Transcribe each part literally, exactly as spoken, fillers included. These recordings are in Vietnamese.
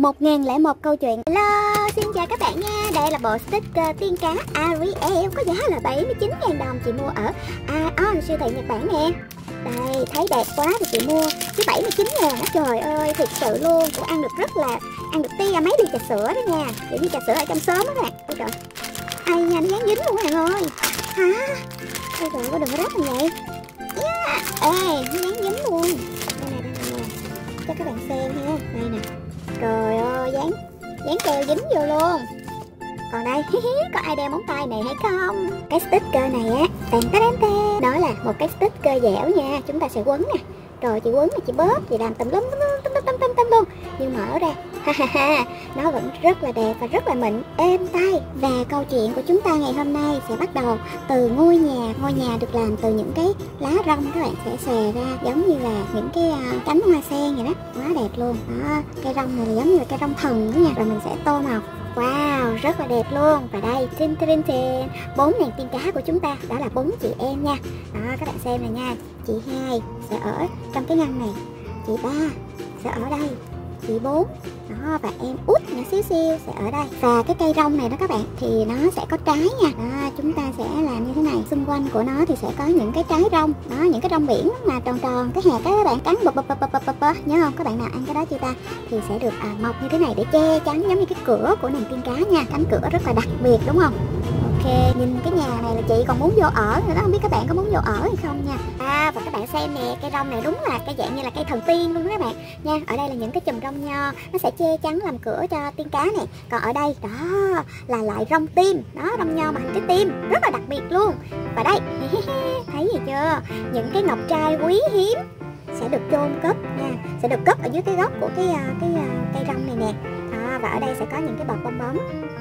một nghìn lẻ một câu chuyện. Hello, xin chào các bạn nha. Đây là bộ sticker tiên cá Ariel có giá là bảy mươi chín ngàn đồng. Chị mua ở Aeon siêu thị Nhật Bản nè. Đây, thấy đẹp quá thì chị mua chứ bảy mươi chín ngàn đó, trời ơi, thiệt sự luôn. Cũng ăn được rất là, ăn được tia mấy ly trà sữa đó nha. Kiểu như trà sữa ở trong xóm đó các bạn. Ôi trời, ai nha, nó dán dính luôn các bạn ơi. Hả? Ôi trời, có đừng có rách như vậy. Yeah. Ê, nó dán dính luôn. Đây nè, đây nè, cho các bạn xem ha. Đây nè. Trời ơi, dán dán keo dính vô luôn. Còn đây, có ai đeo móng tay này hay không? Cái sticker này á, tàn tá đám tê. Nó là một cái sticker dẻo nha. Chúng ta sẽ quấn nè. Rồi chị quấn, chị bóp, chị làm tùm lum tùm tùm tùm tùm tùm luôn. Nhưng mở ra, ha ha ha, nó vẫn rất là đẹp và rất là mịn, êm tay. Và câu chuyện của chúng ta ngày hôm nay sẽ bắt đầu từ ngôi nhà. Ngôi nhà được làm từ những cái lá rong, các bạn sẽ xòe ra giống như là những cái uh, cánh hoa sen vậy đó. Quá đẹp luôn. Đó, cây rong này là giống như là cây rong thần đó nha. Rồi mình sẽ tô màu. Wow, rất là đẹp luôn. Và đây, tin tin tin, bốn nàng tiên cá của chúng ta, đó là bốn chị em nha. Đó, các bạn xem này nha. Chị hai sẽ ở trong cái ngăn này, chị ba sẽ ở đây, chị bốn đó, và em út nhỏ xíu xíu sẽ ở đây. Và cái cây rong này đó các bạn, thì nó sẽ có trái nha. Đó, chúng ta sẽ làm như thế này. Xung quanh của nó thì sẽ có những cái trái rong. Đó, những cái rong biển mà tròn tròn, cái hạt đó các bạn cắn bập bập bập bập bập bập. Nhớ không? Các bạn nào ăn cái đó chưa ta? Thì sẽ được à, mọc như thế này để che chắn giống như cái cửa của nàng tiên cá nha. Cánh cửa rất là đặc biệt đúng không? Ok, nhìn cái nhà này là chị còn muốn vô ở nữa đó, không biết các bạn có muốn vô ở hay không nha. À, và các bạn xem nè, cây rong này đúng là cái dạng như là cây thần tiên luôn đó các bạn nha. Ở đây là những cái chùm rong nho, nó sẽ che chắn làm cửa cho tiên cá này. Còn ở đây, đó là loại rong tim, đó, rong nho mà hình trái tim, rất là đặc biệt luôn. Và đây, thấy gì chưa? Những cái ngọc trai quý hiếm sẽ được chôn cất nha, sẽ được cất ở dưới cái gốc của cái cái cây rong này nè. Đó, và ở đây sẽ có những cái bọt bong bóng.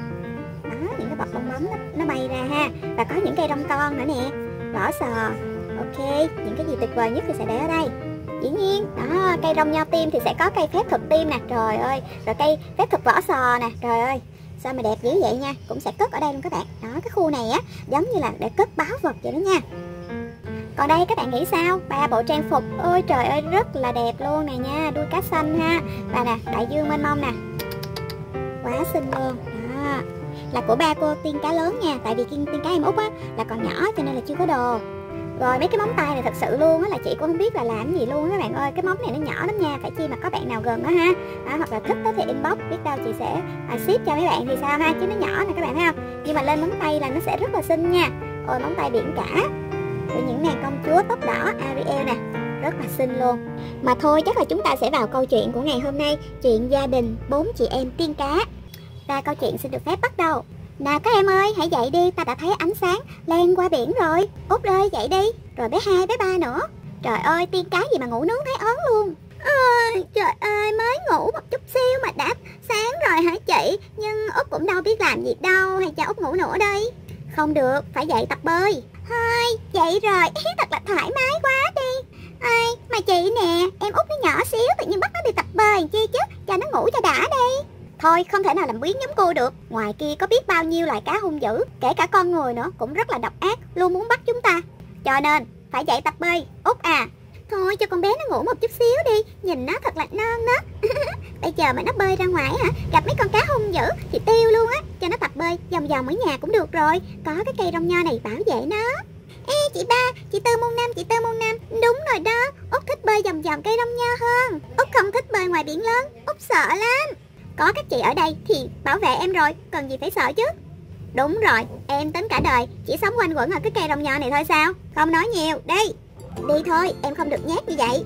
Đó, những cái bọt bong bóng nó, nó bay ra ha. Và có những cây rong con nữa nè, vỏ sò. Ok, những cái gì tuyệt vời nhất thì sẽ để ở đây. Dĩ nhiên, đó, cây rong nho tim thì sẽ có cây phép thuật tim nè, trời ơi. Rồi cây phép thuật vỏ sò nè, trời ơi. Sao mà đẹp dữ vậy nha, cũng sẽ cất ở đây luôn các bạn. Đó, cái khu này á, giống như là để cất báu vật vậy đó nha. Còn đây các bạn nghĩ sao? Ba bộ trang phục, ôi trời ơi, rất là đẹp luôn nè nha. Đuôi cá xanh ha. Và nè, đại dương mênh mông nè, quá xinh luôn. Đó, là của ba cô tiên cá lớn nha. Tại vì tiên cá em út á là còn nhỏ cho nên là chưa có đồ. Rồi mấy cái móng tay này thật sự luôn á là chị cũng không biết là làm gì luôn á các bạn ơi. Cái móng này nó nhỏ lắm nha, phải chi mà có bạn nào gần đó ha. Đó, hoặc là thích đó thì inbox, biết đâu chị sẽ à, ship cho mấy bạn thì sao ha. Chứ nó nhỏ nè các bạn thấy không. Nhưng mà lên móng tay là nó sẽ rất là xinh nha. Ôi, móng tay biển cả. Rồi những nàng công chúa tóc đỏ Ariel nè, rất là xinh luôn. Mà thôi, chắc là chúng ta sẽ vào câu chuyện của ngày hôm nay. Chuyện gia đình bốn chị em tiên cá. Và câu chuyện xin được phép bắt đầu. Nào các em ơi, hãy dậy đi, ta đã thấy ánh sáng len qua biển rồi. Út ơi, dậy đi. Rồi bé hai, bé ba nữa. Trời ơi, tiên cá gì mà ngủ nướng thấy ớn luôn. Ôi, trời ơi, mới ngủ một chút xíu mà đã sáng rồi hả chị? Nhưng Út cũng đâu biết làm gì đâu, hay cho Út ngủ nữa đi. Không được, phải dậy tập bơi. Thôi, dậy rồi, thật là thoải mái quá đi. Ai, mà chị nè, em Út nó nhỏ xíu, tự nhiên bắt nó đi tập bơi chi chứ, cho nó ngủ cho đã đi. Thôi, không thể nào làm biến giống cô được. Ngoài kia có biết bao nhiêu loài cá hung dữ, kể cả con người nữa, cũng rất là độc ác, luôn muốn bắt chúng ta. Cho nên, phải dậy tập bơi, Út à. Thôi, cho con bé nó ngủ một chút xíu đi, nhìn nó thật là non đó. Bây giờ mà nó bơi ra ngoài hả, gặp mấy con cá hung dữ thì tiêu luôn á. Cho nó tập bơi vòng vòng ở nhà cũng được rồi. Có cái cây rong nho này bảo vệ nó. Ê chị ba, chị Tư môn năm, chị Tư môn năm. Đúng rồi đó, Út thích bơi vòng vòng cây rong nho hơn. Út không thích bơi ngoài biển lớn, Út sợ lắm. Có các chị ở đây thì bảo vệ em rồi, cần gì phải sợ chứ. Đúng rồi, em tính cả đời chỉ sống quanh quẩn ở cái cây rong nho này thôi sao? Không nói nhiều, đi. Đi thôi, em không được nhát như vậy.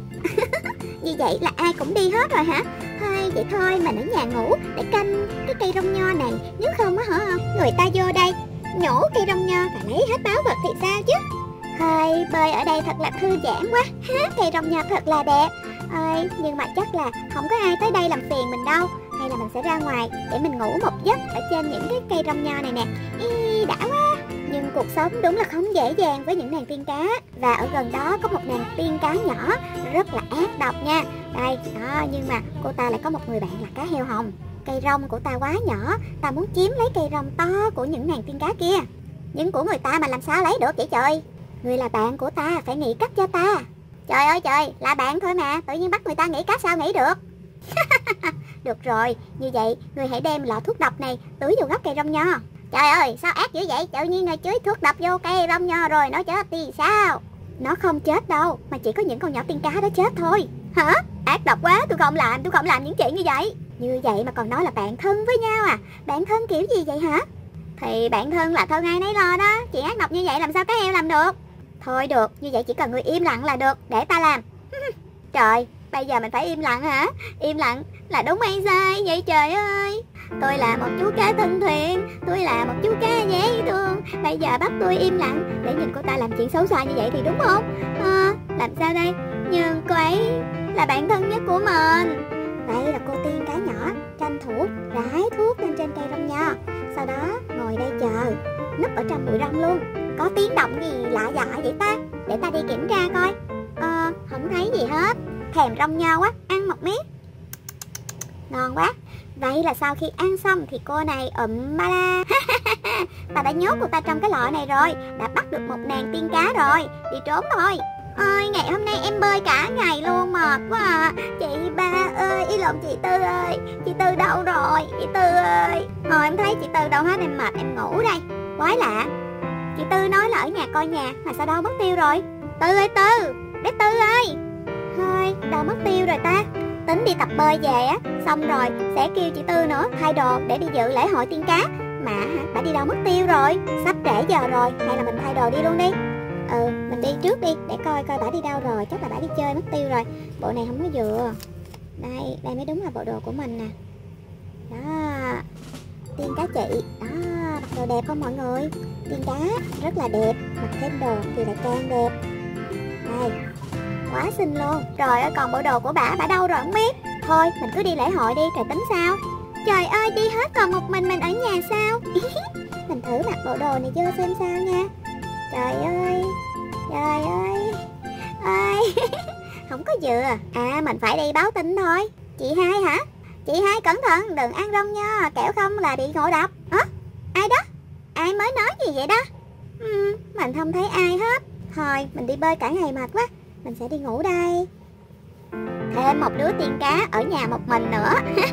Như vậy là ai cũng đi hết rồi hả? Thôi vậy thôi, mình ở nhà ngủ để canh cái cây rong nho này. Nếu không á hả, người ta vô đây nhổ cây rong nho và lấy hết báu vật thì sao chứ? Thôi, bơi ở đây thật là thư giãn quá. Cây rong nho thật là đẹp. Ơi, nhưng mà chắc là không có ai tới đây làm phiền mình đâu. Hay là mình sẽ ra ngoài để mình ngủ một giấc ở trên những cái cây rong nho này nè. Ý, đã quá. Nhưng cuộc sống đúng là không dễ dàng với những nàng tiên cá. Và ở gần đó có một nàng tiên cá nhỏ rất là ác độc nha. Đây, đó, nhưng mà cô ta lại có một người bạn là cá heo hồng. Cây rong của ta quá nhỏ, ta muốn chiếm lấy cây rong to của những nàng tiên cá kia. Nhưng của người ta mà làm sao lấy được vậy trời? Người là bạn của ta, phải nghĩ cách cho ta. Trời ơi trời, là bạn thôi mà, tự nhiên bắt người ta nghĩ cách sao nghĩ được. Được rồi, như vậy người hãy đem lọ thuốc độc này tưới vô gốc cây rong nho. Trời ơi, sao ác dữ vậy? Tự nhiên người tưới thuốc độc vô cây rong nho rồi nó chết thì sao? Nó không chết đâu, mà chỉ có những con nhỏ tiên cá đó chết thôi. Hả? Ác độc quá, tôi không làm, tôi không làm những chuyện như vậy. Như vậy mà còn nói là bạn thân với nhau à? Bạn thân kiểu gì vậy hả? Thì bạn thân là thân ai nấy lo đó. Chuyện ác độc như vậy làm sao cá heo làm được? Thôi được, như vậy chỉ cần người im lặng là được, để ta làm. Trời, bây giờ mình phải im lặng hả? Im lặng là đúng hay sai vậy trời ơi? Tôi là một chú cá thân thiện, tôi là một chú cá dễ thương. Bây giờ bắt tôi im lặng để nhìn cô ta làm chuyện xấu xa như vậy thì đúng không? À, làm sao đây? Nhưng cô ấy là bạn thân nhất của mình. Vậy là cô tiên cá nhỏ tranh thủ rải thuốc lên trên cây rong nho, sau đó ngồi đây chờ, núp ở trong bụi rong luôn. Có tiếng động gì lạ lạ vậy ta? Để ta đi kiểm tra coi. Ờ, không thấy gì hết. Thèm rong nho quá, ăn một miếng. Ngon quá. Vậy là sau khi ăn xong thì cô này ụm ba la. Ta đã nhốt cô ta trong cái lọ này rồi, đã bắt được một nàng tiên cá rồi, đi trốn thôi. Ôi, ngày hôm nay em bơi cả ngày luôn, mệt quá à. Chị ba ơi, ý lộn chị Tư ơi. Chị Tư đâu rồi? Chị Tư ơi. Hồi em thấy chị Tư đâu hết, em mệt em ngủ đây. Quái lạ, chị Tư nói là ở nhà coi nhà, mà sao đâu mất tiêu rồi? Tư ơi Tư, bé Tư ơi. Thôi, đâu mất tiêu rồi ta? Tính đi tập bơi về á, xong rồi sẽ kêu chị Tư nữa thay đồ để đi dự lễ hội tiên cá. Mà bà đi đâu mất tiêu rồi? Sắp trễ giờ rồi, hay là mình thay đồ đi luôn đi. Ừ, mình đi trước đi, để coi coi bà đi đâu rồi. Chắc là bà đi chơi mất tiêu rồi. Bộ này không có vừa. Đây, đây mới đúng là bộ đồ của mình nè. Đó, tiên cá chị. Đó, mặc đồ đẹp không mọi người? Tiên cá rất là đẹp, mặc thêm đồ thì lại càng đẹp. Đây, quá xinh luôn. Trời ơi, còn bộ đồ của bà, bà đâu rồi không biết. Thôi, mình cứ đi lễ hội đi, rồi tính sao. Trời ơi, đi hết còn một mình mình ở nhà sao? Mình thử mặc bộ đồ này chưa xem sao nha. Trời ơi, trời ơi, ơi. Không có vừa. À, mình phải đi báo tin thôi. Chị hai hả? Chị hai cẩn thận, đừng ăn rong nho, kẻo không là bị ngộ độc. Hả? Ai đó? Ai mới nói gì vậy đó? Ừ, mình không thấy ai hết. Thôi, mình đi bơi cả ngày mệt quá, mình sẽ đi ngủ đây. Thêm một đứa tiên cá ở nhà một mình nữa.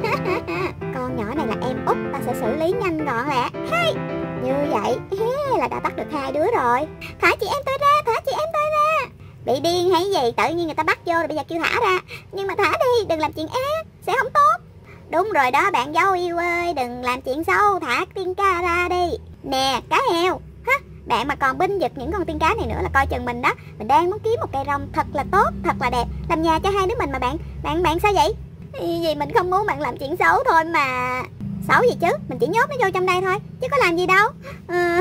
Con nhỏ này là em út, ta sẽ xử lý nhanh gọn lẹ. Hey! Như vậy là đã bắt được hai đứa rồi. Thả chị em tôi ra, thả chị em tôi ra. Bị điên hay gì, tự nhiên người ta bắt vô rồi bây giờ kêu thả ra. Nhưng mà thả đi, đừng làm chuyện ác, sẽ không tốt. Đúng rồi đó bạn dâu yêu ơi, đừng làm chuyện xấu, thả tiên cá ra đi. Nè, cá heo. Hả? Bạn mà còn binh giật những con tiên cá này nữa là coi chừng mình đó. Mình đang muốn kiếm một cây rong thật là tốt, thật là đẹp, làm nhà cho hai đứa mình mà bạn. Bạn bạn sao vậy? Vì mình không muốn bạn làm chuyện xấu thôi mà. Xấu gì chứ, mình chỉ nhốt nó vô trong đây thôi, chứ có làm gì đâu. Ừ,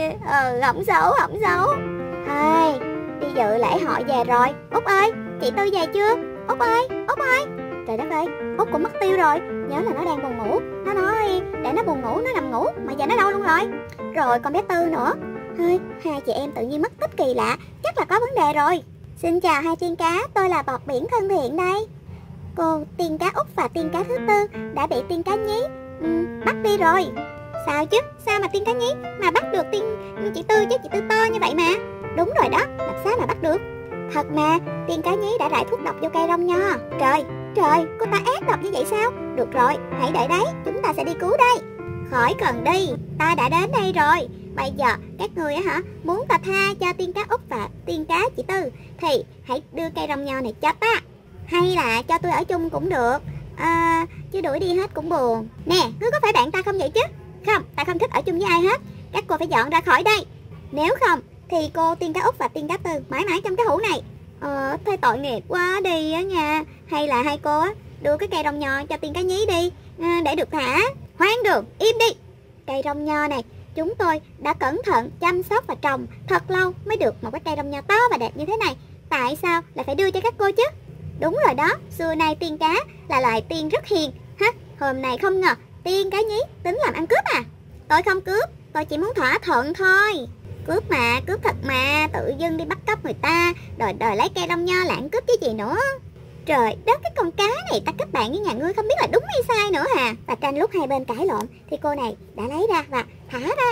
ừ không xấu, không xấu. Thôi, đi dự lễ hội về rồi. Út ơi, chị Tư về chưa? Út ơi, Út ơi. Trời đất ơi, Út cũng mất tiêu rồi. Nhớ là nó đang buồn ngủ. Nó nói để nó buồn ngủ, nó nằm ngủ. Mà giờ nó đâu luôn rồi? Rồi còn bé Tư nữa. Thôi, hai chị em tự nhiên mất tích kỳ lạ, chắc là có vấn đề rồi. Xin chào hai tiên cá, tôi là bọt biển thân thiện đây. Cô tiên cá Út và tiên cá thứ Tư đã bị tiên cá nhí ừ, bắt đi rồi. Sao chứ, sao mà tiên cá nhí mà bắt được tiên chị Tư chứ, chị Tư to như vậy mà. Đúng rồi đó, làm sao mà bắt được. Thật mà, tiên cá nhí đã rải thuốc độc vô cây rong nho. Trời, trời, cô ta ác độc như vậy sao? Được rồi, hãy đợi đấy, chúng ta sẽ đi cứu đây. Khỏi cần đi, ta đã đến đây rồi. Bây giờ các người á hả, muốn ta tha cho tiên cá Út và tiên cá chị Tư thì hãy đưa cây rong nho này cho ta. Hay là cho tôi ở chung cũng được. À, chứ đuổi đi hết cũng buồn. Nè, cứ có phải bạn ta không vậy chứ? Không, ta không thích ở chung với ai hết. Các cô phải dọn ra khỏi đây. Nếu không thì cô tiên cá Út và tiên cá Tư mãi mãi trong cái hũ này. Ờ, thôi tội nghiệp quá đi á nha. Hay là hai cô á đưa cái cây rong nho cho tiên cá nhí đi à, để được thả. Khoan đường, im đi. Cây rong nho này chúng tôi đã cẩn thận chăm sóc và trồng thật lâu mới được một cái cây rong nho to và đẹp như thế này. Tại sao lại phải đưa cho các cô chứ? Đúng rồi đó, xưa nay tiên cá là loài tiên rất hiền. Ha, hôm nay không ngờ tiên cá nhí tính làm ăn cướp à? Tôi không cướp, tôi chỉ muốn thỏa thuận thôi. Cướp mà, cướp thật mà, tự dưng đi bắt cóc người ta, đòi đòi lấy cây rong nho lãng cướp chứ gì nữa. Trời đất, cái con cá này ta kết bạn với nhà ngươi không biết là đúng hay sai nữa hà. Và tranh lúc hai bên cãi lộn thì cô này đã lấy ra và thả ra.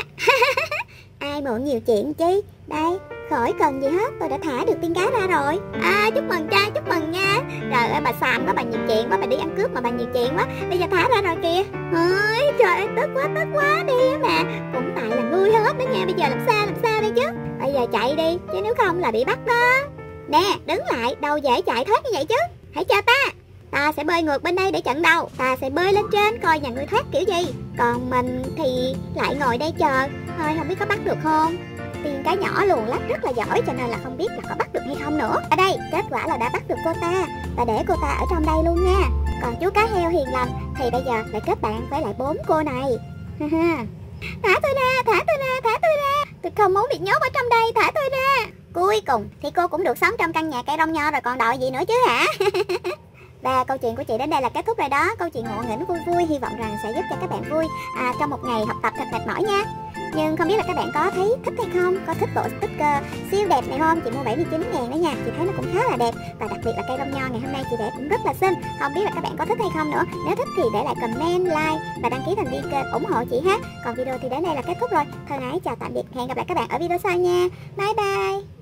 Ai mượn nhiều chuyện chi? Đây, khỏi cần gì hết, tôi đã thả được tiên cá ra rồi. À, chúc mừng trai, chúc mừng nha. Trời ơi, bà xàm quá, bà nhiều chuyện quá, bà đi ăn cướp mà bà nhiều chuyện quá. Bây giờ thả ra rồi kìa. Ôi trời ơi, tức quá, tức quá đi á mà. Cũng tại là ngươi hết đó nha. Bây giờ làm sao, làm sao đây chứ? Bây giờ chạy đi, chứ nếu không là bị bắt đó. Nè, đứng lại, đâu dễ chạy thoát như vậy chứ. Hãy cho ta. Ta sẽ bơi ngược bên đây để chặn đầu. Ta sẽ bơi lên trên coi nhà ngươi thoát kiểu gì. Còn mình thì lại ngồi đây chờ. Thôi không biết có bắt được không. Tiên cá nhỏ luồn lách rất là giỏi, cho nên là không biết là có bắt được hay không nữa. Ở đây, kết quả là đã bắt được cô ta. Và để cô ta ở trong đây luôn nha. Còn chú cá heo hiền lành thì bây giờ lại kết bạn với lại bốn cô này. Thả tôi ra, thả tôi ra, thả tôi ra. Tôi không muốn bị nhốt ở trong đây, thả tôi ra. Cuối cùng thì cô cũng được sống trong căn nhà cây rong nho rồi còn đòi gì nữa chứ hả? Và câu chuyện của chị đến đây là kết thúc rồi đó. Câu chuyện ngộ nghĩnh vui vui, hy vọng rằng sẽ giúp cho các bạn vui à, trong một ngày học tập thật mệt mỏi nha. Nhưng không biết là các bạn có thấy thích hay không? Có thích bộ sticker siêu đẹp này không? Chị mua bảy mươi chín ngàn đó nha. Chị thấy nó cũng khá là đẹp. Và đặc biệt là cây rong nho ngày hôm nay chị để cũng rất là xinh. Không biết là các bạn có thích hay không nữa. Nếu thích thì để lại comment, like và đăng ký thành viên kênh ủng hộ chị ha. Còn video thì đến đây là kết thúc rồi. Thân ái chào tạm biệt. Hẹn gặp lại các bạn ở video sau nha. Bye bye.